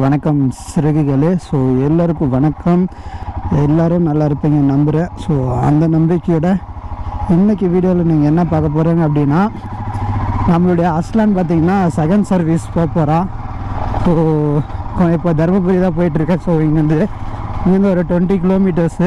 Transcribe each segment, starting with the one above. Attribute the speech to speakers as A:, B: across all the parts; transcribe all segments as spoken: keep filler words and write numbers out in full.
A: வணக்கம் சிறகுகளே. ஸோ எல்லோருக்கும் வணக்கம். எல்லோரும் நல்லா இருப்பீங்க நம்புகிறேன். ஸோ அந்த நம்பிக்கையோட இன்றைக்கி வீடியோவில் நீங்கள் என்ன பார்க்க போகிறீங்க அப்படின்னா, நம்மளுடைய அஸ்லான் பார்த்திங்கன்னா செகண்ட் சர்வீஸ் போக போகிறான். ஸோ இப்போ தருமபுரி தான் போயிட்டுருக்கேன். ஸோ இங்கேருந்து இங்கேருந்து ஒரு டுவெண்ட்டி கிலோமீட்டர்ஸு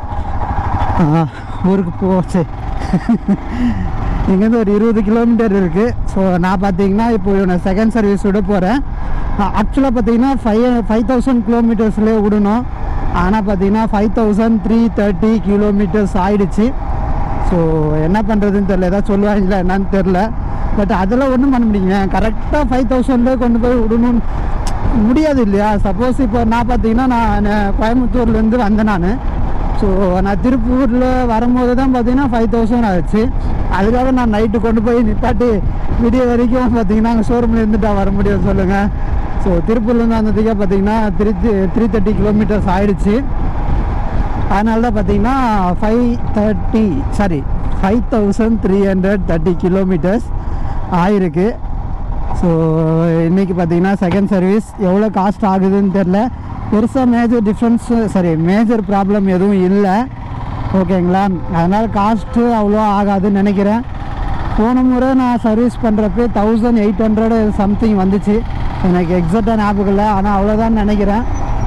A: ஊருக்கு போச்சு. இங்கேருந்து ஒரு இருபது கிலோமீட்டர் இருக்குது. ஸோ நான் பார்த்தீங்கன்னா இப்போ இவனை செகண்ட் சர்வீஸ் விட போகிறேன். ஆக்சுவலாக பார்த்தீங்கன்னா ஃபைவ் ஃபைவ் தௌசண்ட் கிலோமீட்டர்ஸ்லேயே விடணும். ஆனால் பார்த்தீங்கன்னா five thousand three thirty kilometres ஆகிடுச்சு. ஸோ என்ன பண்ணுறதுன்னு தெரில, ஏதாவது சொல்லுவாங்களா என்னன்னு தெரில. பட் அதெல்லாம் ஒன்றும் பண்ண முடியுங்க. கரெக்டாக ஃபைவ் தௌசண்ட்லேயே கொண்டு போய் விடணும்னு முடியாது இல்லையா. சப்போஸ் இப்போ நான் பார்த்தீங்கன்னா நான் கோயம்புத்தூர்லேருந்து வந்தேன். நான் ஸோ நான் திருப்பூரில் வரும்போது தான் பார்த்தீங்கன்னா ஃபைவ் தௌசண்ட் ஆகிடுச்சு. அதுக்காக நான் நைட்டு கொண்டு போய் நிப்பாட்டி விடிய வரைக்கும் பார்த்தீங்கன்னா அங்கே ஷோரூமில் இருந்துட்டா வர முடியும் சொல்லுங்கள். ஸோ திருப்பூர்லேருந்து வந்ததுக்கே பார்த்தீங்கன்னா த்ரீ த்ரீ தேர்ட்டி கிலோமீட்டர்ஸ் ஆகிடுச்சு. அதனால தான் பார்த்தீங்கன்னா five thirty sorry five thousand three hundred thirty kilometres ஆகிருக்கு. ஸோ இன்றைக்கி பார்த்தீங்கன்னா செகண்ட் சர்வீஸ் எவ்வளோ காஸ்ட் ஆகுதுன்னு தெரில. பெருசாக major difference sorry major problem எதுவும் இல்லை, ஓகேங்களா. அதனால் காஸ்ட்டு அவ்வளோ ஆகாதுன்னு நினைக்கிறேன். போன முறை நான் சர்வீஸ் பண்ணுறப்ப தௌசண்ட் எயிட் ஹண்ட்ரட் சம்திங் வந்துச்சு. எனக்கு எக்ஸாக்டாக ஞாபகம் இல்லை, ஆனால் அவ்வளோதான் நினைக்கிறேன்.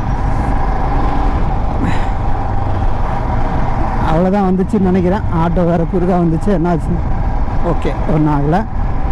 A: அவ்வளோதான் வந்துச்சுன்னு நினைக்கிறேன். ஆட்டோ வேறு குறுக்காக வந்துச்சு, என்னாச்சு ஓகே ஒன்றும் ஆகலை.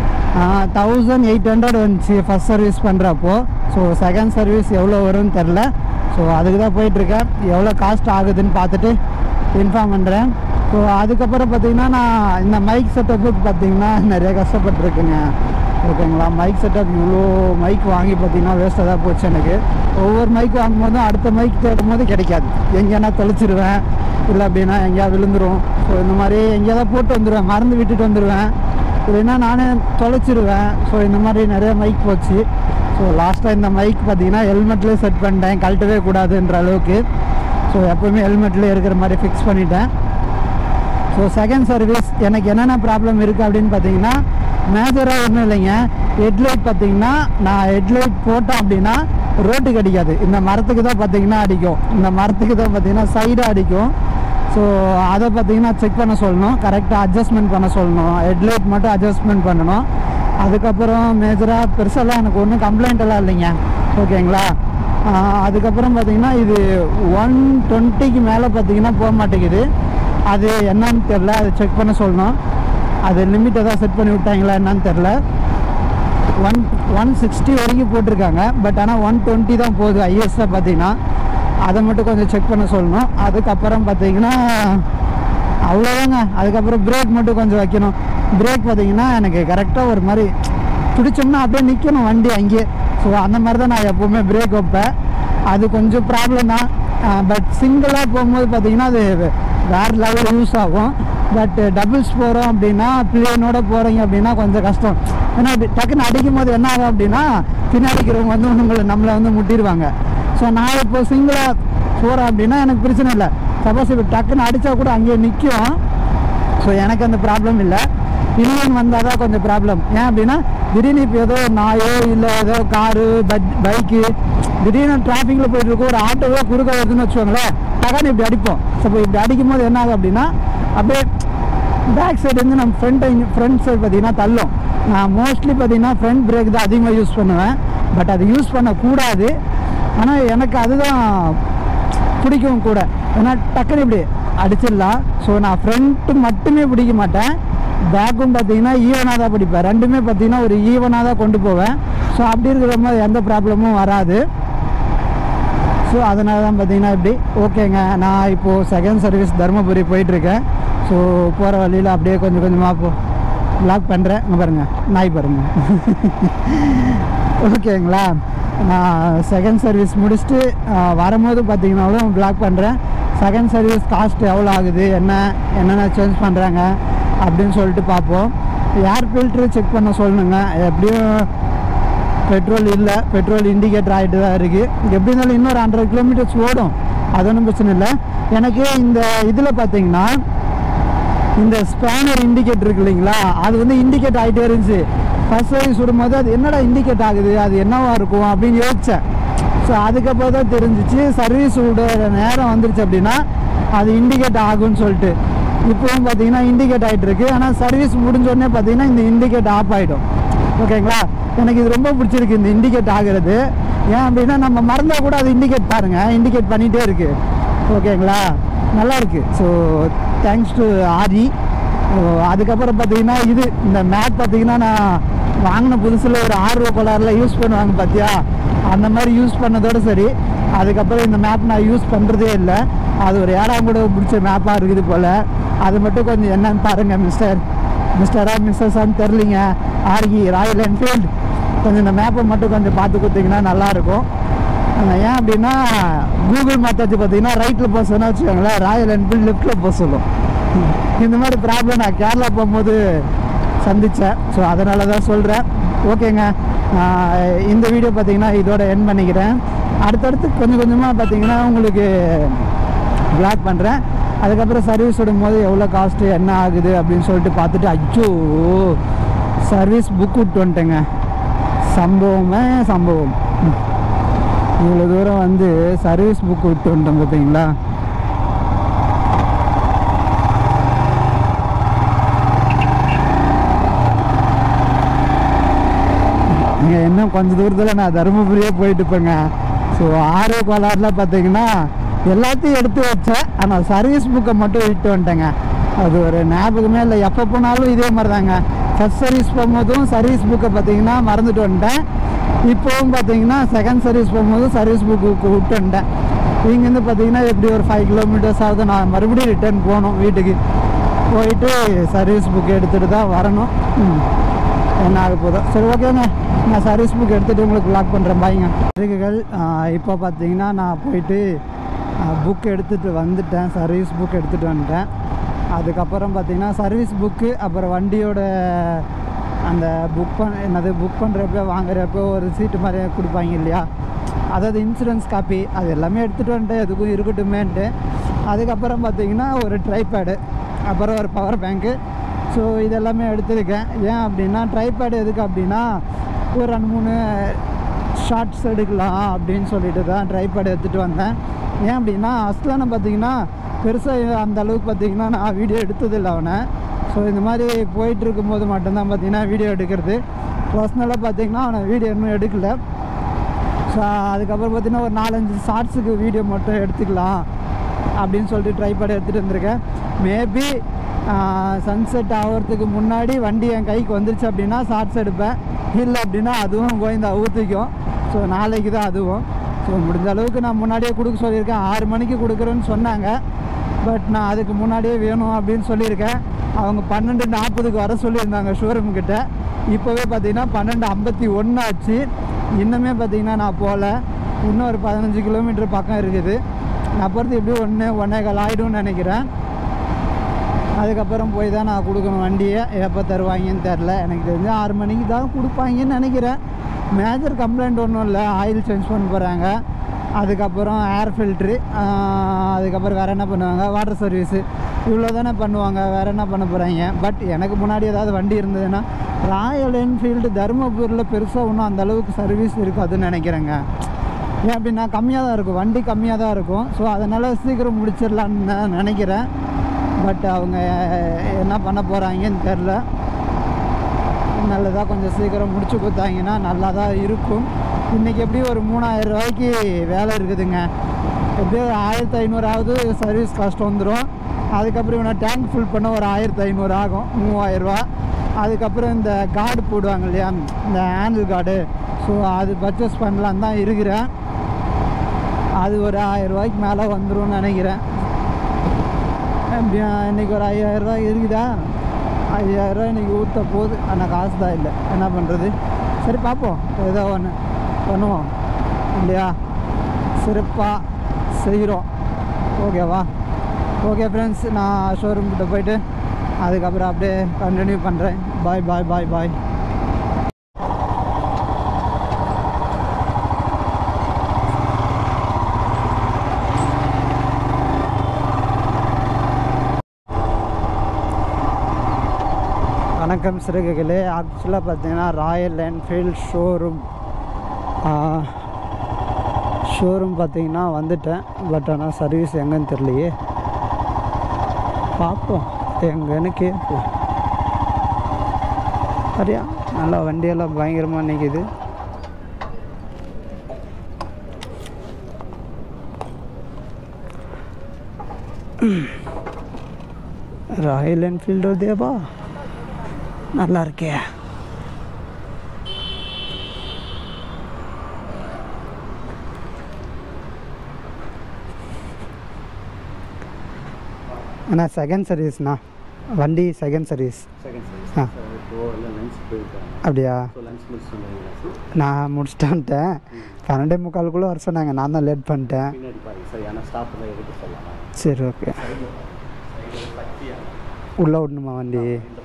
A: தௌசண்ட் எயிட் ஹண்ட்ரட் வந்துச்சு ஃபஸ்ட் சர்வீஸ் பண்ணுறப்போ. ஸோ செகண்ட் சர்வீஸ் எவ்வளோ வரும்னு தெரில. ஸோ அதுக்கு தான் போயிட்டுருக்கேன். எவ்வளோ காஸ்ட் ஆகுதுன்னு பார்த்துட்டு இன்ஃபார்ம் பண்ணுறேன். ஸோ அதுக்கப்புறம் பார்த்திங்கன்னா நான் இந்த மைக் செட்டப்புக்கு பார்த்திங்கன்னா நிறைய கஷ்டப்பட்டுருக்குங்க, ஓகேங்களா. மைக் செட்டப் இவ்வளோ மைக் வாங்கி பார்த்திங்கன்னா வேஸ்ட்டாக தான் போச்சு எனக்கு. ஒவ்வொரு மைக் வாங்கும்போதும் அடுத்த மைக் தேடும் போது கிடைக்காது. எங்கேனா தொலைச்சிருவேன், இல்லை அப்படின்னா எங்கேயா விழுந்துடும். ஸோ இந்த மாதிரி எங்கேயாவது போட்டு வந்துடுவேன், மறந்து விட்டுட்டு வந்துடுவேன், இல்லைன்னா நானே தொலைச்சிருவேன். ஸோ இந்த மாதிரி நிறைய மைக் போச்சு. ஸோ லாஸ்ட்டாக இந்த மைக் பார்த்திங்கன்னா ஹெல்மெட்லேயே செட் பண்ணிட்டேன், கழட்டவே கூடாதுன்ற அளவுக்கு. ஸோ எப்போவுமே ஹெல்மெட்லேயே இருக்கிற மாதிரி ஃபிக்ஸ் பண்ணிட்டேன். ஸோ செகண்ட் சர்வீஸ் எனக்கு என்னென்ன ப்ராப்ளம் இருக்குது அப்படின்னு பார்த்தீங்கன்னா, மேஜராக ஒன்றும் இல்லைங்க. ஹெட்லைட் பார்த்திங்கன்னா நான் ஹெட்லைட் போட்டேன் அப்படின்னா ரோட்டுக்கு அடிக்காது, இந்த மரத்துக்கு தான் பார்த்திங்கன்னா அடிக்கும். இந்த மரத்துக்கு தான் பார்த்திங்கன்னா சைடாக அடிக்கும். ஸோ அதை பார்த்திங்கன்னா செக் பண்ண சொல்லணும், கரெக்டாக அட்ஜஸ்ட்மெண்ட் பண்ண சொல்லணும். ஹெட்லைட் மட்டும் அட்ஜஸ்ட்மெண்ட் பண்ணணும். அதுக்கப்புறம் மேஜராக பெருசாலாம் எனக்கு ஒன்றும் கம்ப்ளைண்ட் எல்லாம் இல்லைங்க, ஓகேங்களா. அதுக்கப்புறம் பார்த்திங்கன்னா இது ஒன் டுவெண்ட்டிக்கு மேலே பார்த்திங்கன்னா போக மாட்டேங்குது. அது என்னன்னு தெரில, அதை செக் பண்ண சொல்லணும். அது லிமிட்டை தான் செட் பண்ணி விட்டாங்களா என்னன்னு தெரில. ஒன் ஒன் சிக்ஸ்டி வரைக்கும் போட்டிருக்காங்க, பட் ஆனால் ஒன் டுவெண்ட்டி தான் போகுது ஐஎஸ்ஸில் பார்த்திங்கன்னா. அதை மட்டும் கொஞ்சம் செக் பண்ண சொல்லணும். அதுக்கப்புறம் பார்த்திங்கன்னா அவ்வளோதாங்க. அதுக்கப்புறம் பிரேக் மட்டும் கொஞ்சம் வைக்கணும். பிரேக் பார்த்திங்கன்னா எனக்கு கரெக்டாக ஒரு மாதிரி பிடிச்சோம்னா அப்படியே நிற்கணும் வண்டி அங்கேயே. ஸோ அந்த மாதிரி தான் நான் எப்போவுமே பிரேக் வைப்பேன். அது கொஞ்சம் ப்ராப்ளம் தான். பட் சிங்கிளாக போகும்போது பார்த்திங்கன்னா அது வேறு லெவல் யூஸ் ஆகும். பட் டபுள்ஸ் போகிறோம் அப்படின்னா, பிளேனோட போகிறீங்க அப்படின்னா கொஞ்சம் கஷ்டம். ஏன்னா டக்குன்னு அடிக்கும் போது என்ன ஆகும் அப்படின்னா, பின்னாடிக்கிறவங்க வந்து உங்களை நம்மளை வந்து முட்டிடுவாங்க. ஸோ நான் இப்போ சிங்கிளாக போகிறேன் அப்படின்னா எனக்கு பிரச்சனை இல்லை. சப்போஸ் இப்போ டக்குன்னு அடித்தா கூட அங்கேயே நிற்கும். ஸோ எனக்கு அந்த ப்ராப்ளம் இல்லை. பில்லியன் வந்தால் தான் கொஞ்சம் ப்ராப்ளம். ஏன் அப்படின்னா திடீர்னு இப்போ ஏதோ நாயோ இல்லை ஏதோ காரு பட் பைக்கு திடீர்னு டிராஃபிக்கில் போயிட்டுருக்கோம், ஒரு ஆட்டோவோ குறுக்க வருதுன்னு வச்சுக்கோங்களேன், டக்குன்னு இப்படி அடிப்போம். ஸோ இப்போ இப்படி அடிக்கும் போது என்ன ஆகும் அப்படின்னா அப்படியே பேக் சைடு வந்து நம்ம ஃப்ரண்ட் ஃப்ரண்ட் சைடு பார்த்திங்கன்னா தள்ளும். நான் மோஸ்ட்லி பார்த்திங்கன்னா ஃப்ரண்ட் பிரேக் தான் அதிகமாக யூஸ் பண்ணுவேன். பட் அது யூஸ் பண்ணக்கூடாது. ஆனால் எனக்கு அதுதான் பிடிக்கும் கூட. ஏன்னா டக்குன்னு இப்படி அடிச்சிடலாம். ஸோ நான் ஃப்ரண்ட்டு மட்டுமே பிடிக்க மாட்டேன், பேக்கும் பார்த்திங்கன்னா ஈவனாக தான் பிடிப்பேன். ரெண்டுமே பார்த்திங்கன்னா ஒரு ஈவனாக தான் கொண்டு போவேன். ஸோ அப்படி இருக்கிற மாதிரி எந்த ப்ராப்ளமும் வராது. ஸோ அதனால தான் பார்த்திங்கன்னா இப்படி ஓகேங்க. நான் இப்போது செகண்ட் சர்வீஸ் தருமபுரி போயிட்டுருக்கேன். ஸோ போகிற வழியில் அப்படியே கொஞ்சம் கொஞ்சமாக போ வ்ளாக் பண்ணுறேன். இங்கே பாருங்கள், நாய் பாருங்கள், ஓகேங்களா. நான் செகண்ட் சர்வீஸ் முடிச்சுட்டு வரும்போது பார்த்திங்கனாலும் வ்ளாக் பண்ணுறேன். செகண்ட் சர்வீஸ் காஸ்ட் எவ்வளோ ஆகுது, என்ன என்னென்ன சேஞ்ச் பண்ணுறாங்க அப்படின்னு சொல்லிட்டு பார்ப்போம். ஏர் ஃபில்ட்ரு செக் பண்ண சொல்லணுங்க. எப்படியும் பெட்ரோல் இல்லை, பெட்ரோல் இண்டிகேட்டர் ஆகிட்டு தான் இருக்குது. எப்படி இருந்தாலும் இன்னொரு ஹண்ட்ரட் கிலோமீட்டர்ஸ் ஓடும், அது ஒன்றும் பிரச்சனை இல்லை. எனக்கு இந்த இதில் பார்த்திங்கன்னா இந்த ஸ்பேனர் இண்டிகேட்டர் இருக்கு இல்லைங்களா, அது வந்து இண்டிகேட் ஆகிட்டே இருந்துச்சு. ஃபஸ்ட் சர்வீஸ் விடும்போது அது என்னடா இண்டிகேட் ஆகுது, அது என்னவா இருக்கும் அப்படின்னு யோசித்தேன். ஸோ அதுக்கப்புறம் தான் தெரிஞ்சிச்சு சர்வீஸ் விட நேரம் வந்துருச்சு அப்படின்னா அது இண்டிகேட் ஆகும்னு சொல்லிட்டு. இப்போவும் பார்த்தீங்கன்னா இண்டிகேட் ஆகிட்டு இருக்கு. ஆனால் சர்வீஸ் முடிஞ்சோடனே பார்த்தீங்கன்னா இந்த இண்டிகேட் ஆஃப் ஆகிடும். ஓகேங்களா? எனக்கு இது ரொம்ப பிடிச்சிருக்கு இந்த இண்டிகேட் ஆகிறது. ஏன் அப்படின்னா நம்ம மறந்தால் கூட அது இண்டிகேட் பாருங்கள், இண்டிகேட் பண்ணிகிட்டே இருக்குது. ஓகேங்களா? நல்லாயிருக்கு. ஸோ தேங்க்ஸ் டு ஆரி. அதுக்கப்புறம் பார்த்தீங்கன்னா இது இந்த மேப் பார்த்தீங்கன்னா நான் வாங்கின புதுசில் ஒரு ஆர்வ கோளாறில் யூஸ் பண்ணுவாங்க பார்த்தியா, அந்த மாதிரி யூஸ் பண்ணதோடு சரி. அதுக்கப்புறம் இந்த மேப் நான் யூஸ் பண்ணுறதே இல்லை. அது ஒரு ஏழாம் கூட பிடிச்ச மேப்பாக இருக்குது போல். அது மட்டும் கொஞ்சம் என்னன்னு பாருங்கள் மிஸ்டர் மிஸ்டரா மிஸ்ஸஸான்னு தெரிலிங்க. ஆர்கி ராயல் என்ஃபீல்டு கொஞ்சம் இந்த மேப்பை மட்டும் கொஞ்சம் பார்த்து கொடுத்தீங்கன்னா நல்லாயிருக்கும். ஏன் அப்படின்னா கூகுள் மேப் வச்சு பார்த்தீங்கன்னா ரைட்டில் போக சொன்னால் வச்சுக்கோங்களேன், ராயல் என்ஃபீல்டு லெஃப்ட்டில் போக சொல்லும். இந்த மாதிரி ப்ராப்ளம் நான் கேரளா போகும்போது சந்தித்தேன். ஸோ அதனால தான் சொல்கிறேன். ஓகேங்க, இந்த வீடியோ பார்த்தீங்கன்னா இதோட எண்ட் பண்ணிக்கிறேன். அடுத்தடுத்து கொஞ்சம் கொஞ்சமாக பார்த்தீங்கன்னா உங்களுக்கு ப்ளாக் பண்ணுறேன். அதுக்கப்புறம் சர்வீஸ் விடும் போது எவ்வளோ காஸ்ட்டு என்ன ஆகுது அப்படின்னு சொல்லிட்டு பார்த்துட்டு அச்சோ சர்வீஸ் புக் விட்டு வந்துட்டேங்க. சம்பவமே சம்பவம். இவ்வளோ தூரம் வந்து சர்வீஸ் புக் விட்டு வந்துட்டோம் பார்த்தீங்களா. இங்கே இன்னும் கொஞ்சம் தூரத்தில் நான் தருமபுரியே போயிட்டு இருப்பேங்க. ஸோ ஆரோ கோளாறில் பார்த்தீங்கன்னா எல்லாத்தையும் எடுத்து வச்சேன். ஆனால் சர்வீஸ் புக்கை மட்டும் விட்டு வந்துட்டேங்க. அது ஒரு ஞாபகமே இல்லை. எப்போ போனாலும் இதே மாதிரி தாங்க. ஃபஸ்ட் சர்வீஸ் போகும்போதும் சர்வீஸ் புக்கை பார்த்தீங்கன்னா மறந்துட்டு வந்துட்டேன். இப்போவும் பார்த்தீங்கன்னா செகண்ட் சர்வீஸ் போகும்போதும் சர்வீஸ் புக்கு விட்டு வந்துட்டேன். இங்கேருந்து பார்த்தீங்கன்னா எப்படி ஒரு ஃபைவ் கிலோமீட்டர்ஸ் ஆகுது. நான் மறுபடியும் ரிட்டர்ன் போகணும் வீட்டுக்கு. போயிட்டு சர்வீஸ் புக் எடுத்துகிட்டு தான் வரணும். என்ன ஆக போதும். சரி ஓகேங்க, நான் சர்வீஸ் புக் எடுத்துகிட்டு உங்களுக்கு லாக் பண்ணுறேன். பாய்ங்க. இதுகள் இப்போ பார்த்தீங்கன்னா நான் போயிட்டு புக் எடுத்துகிட்டு வந்துட்டேன். சர்வீஸ் புக் எடுத்துகிட்டு வந்துட்டேன். அதுக்கப்புறம் பார்த்தீங்கன்னா சர்வீஸ் புக்கு அப்புறம் வண்டியோட அந்த புக் பண்ண என்னது புக் பண்ணுறப்ப வாங்குறப்போ ஒரு சீட்டு மாதிரி கொடுப்பாங்க இல்லையா, அதாவது இன்சூரன்ஸ் காப்பி, அது எல்லாமே எடுத்துகிட்டு வந்துட்டு எதுக்கும் இருக்கட்டுமேன்ட்டு. அதுக்கப்புறம் பார்த்தீங்கன்னா ஒரு ட்ரைபேடு, அப்புறம் ஒரு பவர் பேங்க்கு. ஸோ இதெல்லாமே எடுத்துருக்கேன். ஏன் அப்படின்னா ட்ரைபேடு எதுக்கு அப்படின்னா ஒரு ரெண்டு மூணு ஷார்ட்ஸ் எடுக்கலாம் அப்படின்னு சொல்லிட்டு தான் ட்ரைபேடு எடுத்துகிட்டு வந்தேன். ஏன் அப்படின்னா அஸ்லானை பார்த்தீங்கன்னா பெருசாக அந்த அளவுக்கு பார்த்தீங்கன்னா நான் வீடியோ எடுத்ததில்லை அவனை. ஸோ இந்த மாதிரி போயிட்டுருக்கும்போது மட்டும்தான் பார்த்தீங்கன்னா வீடியோ எடுக்கிறது. பர்சனலாக பார்த்தீங்கன்னா அவனை வீடியோ இன்னும் எடுக்கலை. ஸோ அதுக்கப்புறம் பார்த்தீங்கன்னா ஒரு நாலஞ்சு ஷார்ட்ஸுக்கு வீடியோ மட்டும் எடுத்துக்கலாம் அப்படின்னு சொல்லிட்டு ட்ரைபேட் எடுத்துகிட்டு வந்திருக்கேன். மேபி சன்செட் ஆகிறதுக்கு முன்னாடி வண்டி என் கைக்கு வந்துருச்சு அப்படின்னா ஷார்ட்ஸ் எடுப்பேன். இல்லை அப்படின்னா அதுவும் கோயந்தா ஊற்றிக்கும். ஸோ நாளைக்கு தான் அதுவும். ஸோ முடிஞ்ச அளவுக்கு நான் முன்னாடியே கொடுக்க சொல்லியிருக்கேன். ஆறு மணிக்கு கொடுக்குறேன்னு சொன்னாங்க. பட் நான் அதுக்கு முன்னாடியே வேணும் அப்படின்னு சொல்லியிருக்கேன். அவங்க பன்னெண்டு நாற்பதுக்கு வர சொல்லியிருந்தாங்க ஷோரூம்கிட்ட. இப்போவே பார்த்தீங்கன்னா பன்னெண்டு ஐம்பத்தி ஒன்று ஆச்சு. இன்னுமே பார்த்தீங்கன்னா நான் போகல. இன்னும் ஒரு பதினஞ்சு கிலோமீட்டர் பக்கம் இருக்குது. நான் பொறுத்து எப்படியும் ஒன்று ஒன்றே கால் ஆகிடும்னு நினைக்கிறேன். அதுக்கப்புறம் போய் தான் நான் கொடுக்கணும் வண்டியை. எப்போ தருவாங்கன்னு தெரில. எனக்கு தெரிஞ்சு ஆறு மணிக்கு தான் கொடுப்பாங்கன்னு நினைக்கிறேன். மேஜர் கம்ப்ளைண்ட் ஒன்றும் இல்லை. ஆயில் சேஞ்ச் பண்ண போகிறாங்க, அதுக்கப்புறம் ஏர் ஃபில்ட்ரு, அதுக்கப்புறம் வேறு என்ன பண்ணுவாங்க, வாட்டர் சர்வீஸு, இவ்வளோ தானே பண்ணுவாங்க. வேறு என்ன பண்ண போகிறாங்க. பட் எனக்கு முன்னாடி ஏதாவது வண்டி இருந்ததுன்னா ராயல் என்ஃபீல்டு தருமபுரியில் பெருசாக ஒன்றும் அந்தளவுக்கு சர்வீஸ் இருக்காதுன்னு நினைக்கிறேங்க. ஏன் அப்படின்னா கம்மியாக தான் இருக்கும், வண்டி கம்மியாக தான் இருக்கும். ஸோ அதனால் சீக்கிரம் முடிச்சிடலான்னு நான் நினைக்கிறேன். பட் அவங்க என்ன பண்ண போகிறாங்கன்னு தெரில. நல்லதாக கொஞ்சம் சீக்கிரம் முடிச்சு கொடுத்தாங்கன்னா நல்லா தான் இருக்கும். இன்றைக்கி எப்படியும் ஒரு மூணாயிரம் ரூபாய்க்கு வேலை இருக்குதுங்க. எப்படியும் ஆயிரத்தி ஐநூறாவது சர்வீஸ் காஸ்ட் வந்துடும். அதுக்கப்புறம் இவனை டேங்க் ஃபில் பண்ண ஒரு ஆயிரத்தி ஐநூறு ஆகும், மூவாயிரரூவா. அதுக்கப்புறம் இந்த கார்டு போடுவாங்க இல்லையா, இந்த ஹேண்டில் கார்டு, ஸோ அது பர்ச்சேஸ் பண்ணலான்னு தான் இருக்கிறேன். அது ஒரு ஆயிரம் ரூபாய்க்கு மேலே வந்துடும் நினைக்கிறேன். இன்றைக்கி ஒரு ஐயாயிரரூவா இருக்குதா, ஐயாயிரரூவா இன்றைக்கி ஊற்ற போகுது. ஆனால் காசு தான் இல்லை, என்ன பண்ணுறது. சரி பார்ப்போம், ஏதோ ஒன்று பண்ணுவோம் இல்லையா. சிறப்பாக செய்கிறோம். ஓகேவா. ஓகே ஃப்ரெண்ட்ஸ், நான் ஷோரூம் கிட்ட போயிட்டு அதுக்கப்புறம் அப்படியே கண்டினியூ பண்ணுறேன். பாய் பாய் பாய் பாய். வணக்கம் சிறுகைகளே. ஆக்சுவலாக பார்த்தீங்கன்னா ராயல் என்ஃபீல்ட் ஷோரூம் ஷோரூம் பார்த்தீங்கன்னா வந்துட்டேன். பட் ஆனால் சர்வீஸ் எங்கன்னு தெரியலையே. பார்ப்போம் எங்கன்னு கேட்போம். சரியா நல்லா வண்டியெல்லாம் பயங்கரமாக நிற்கிது. ராயல் என்ஃபீல்டோ தேவா நல்லா இருக்கே. அண்ணா செகண்ட் சர்வீஸ்ண்ணா, வண்டி செகண்ட் சர்வீஸ். ஆ அப்படியா? நான் முடிச்சுட்டான்ட்டேன். பன்னெண்டே முக்காலுக்குள்ளே வர சொன்னாங்க, நான் தான் லேட் பண்ணிட்டேன். சரி ஓகே. உள்ளே விடணுமா வண்டி?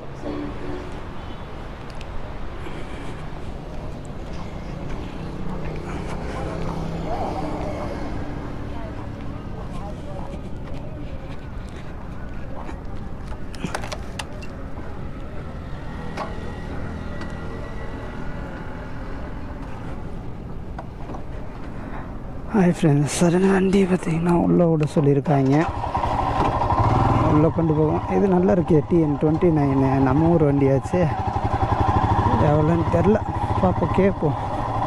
A: ஹாய் ஃப்ரெண்ட்ஸ், சரண வண்டி பார்த்தீங்கன்னா உள்ளே விட சொல்லியிருக்காங்க. உள்ளே கொண்டு போவோம். இது நல்லா இருக்கு. டிஎன் டுவெண்ட்டி நைனு நம்ம ஊர் வண்டியாச்சு. எவ்வளோன்னு தெரில, பார்ப்போம் கேட்போம்.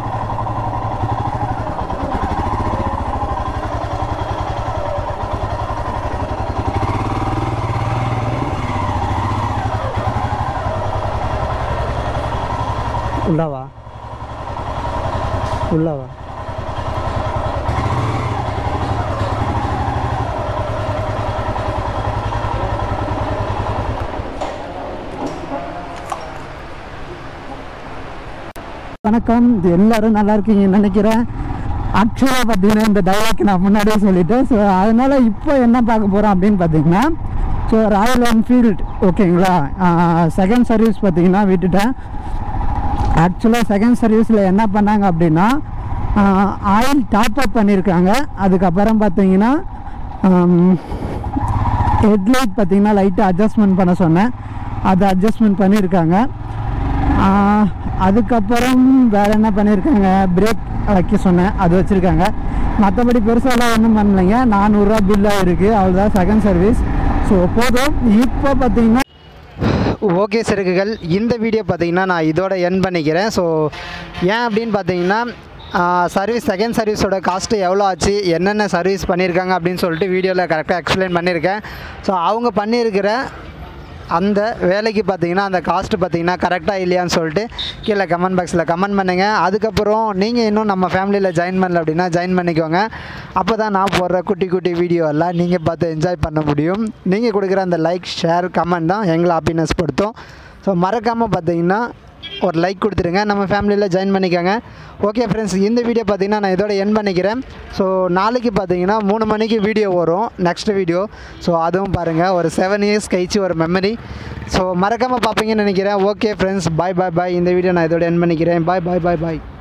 A: உள்ளவா உள்ளவா வணக்கம். எல்லோரும் நல்லா இருக்கீங்கன்னு நினைக்கிறேன். ஆக்சுவலாக பார்த்தீங்கன்னா இந்த டைலாக் நான் முன்னாடியே சொல்லிட்டேன். ஸோ அதனால் இப்போ என்ன பார்க்க போகிறோம் அப்படின்னு பார்த்தீங்கன்னா, ஸோ ராயல் என்ஃபீல்டு ஓகேங்களா, செகண்ட் சர்வீஸ் பார்த்தீங்கன்னா விட்டுட்டேன். ஆக்சுவலாக செகண்ட் சர்வீஸில் என்ன பண்ணாங்க அப்படின்னா, ஆயில் டாப் அப் பண்ணியிருக்காங்க. அதுக்கப்புறம் பார்த்தீங்கன்னா ஹெட்லைட் பார்த்தீங்கன்னா லைட்டாக அட்ஜஸ்ட்மெண்ட் பண்ண சொன்னேன், அதை அட்ஜஸ்ட்மெண்ட் பண்ணியிருக்காங்க. அதுக்கப்புறம் வேறு என்ன பண்ணியிருக்காங்க, பிரேக் வைக்க சொன்னேன், அது வச்சுருக்காங்க. மற்றபடி பெருசாலாம் ஒன்றும் பண்ணலைங்க. நானூறுரூவா பில்லாக இருக்குது, அவ்வளோதான் செகண்ட் சர்வீஸ். ஸோ போதும். இப்போ பார்த்தீங்கன்னா ஓகே சருக்குகள், இந்த வீடியோ பார்த்தீங்கன்னா நான் இதோட என் பண்ணிக்கிறேன். ஸோ ஏன் அப்படின்னு பார்த்தீங்கன்னா, சர்வீஸ் செகண்ட் சர்வீஸோட காஸ்ட்டு எவ்வளோ ஆச்சு, என்னென்ன சர்வீஸ் பண்ணியிருக்காங்க அப்படின்னு சொல்லிட்டு வீடியோவில் கரெக்டாக எக்ஸ்பிளைன் பண்ணியிருக்கேன். ஸோ அவங்க பண்ணியிருக்கிற அந்த வேலைக்கு பார்த்தீங்கன்னா அந்த காஸ்ட்டு பார்த்தீங்கன்னா கரெக்டாக இல்லையான்னு சொல்லிட்டு கீழே கமெண்ட் பாக்ஸில் கமெண்ட் பண்ணுங்கள். அதுக்கப்புறம் நீங்கள் இன்னும் நம்ம ஃபேமிலியில் ஜாயின் பண்ணல அப்படின்னா ஜாயின் பண்ணிக்கோங்க. அப்போ தான் நான் போடுற குட்டி குட்டி வீடியோ எல்லாம் நீங்கள் பார்த்து என்ஜாய் பண்ண முடியும். நீங்கள் கொடுக்குற அந்த லைக் ஷேர் கமெண்ட் தான் எங்களை ஹாப்பினஸ் படுத்தும். ஸோ மறக்காமல் பார்த்தீங்கன்னா ஒரு லைக் கொடுத்துருங்க, நம்ம ஃபேமிலியில் ஜாயின் பண்ணிக்கோங்க. ஓகே ஃப்ரெண்ட்ஸ், இந்த வீடியோ பார்த்தீங்கன்னா நான் இதோட என் பண்ணிக்கிறேன். ஸோ நாளைக்கு பார்த்தீங்கன்னா மூணு மணிக்கு வீடியோ வரும், நெக்ஸ்ட் வீடியோ. ஸோ அதுவும் பாருங்கள், ஒரு செவன் இயர்ஸ் கழிச்சு ஒரு மெமரி. ஸோ மறக்காமல் பார்ப்பீங்கன்னு நினைக்கிறேன். Okay friends, bye bye bye. இந்த வீடியோ நான் இதோட என் பண்ணிக்கிறேன். பாய் பாய் பாய் பாய்.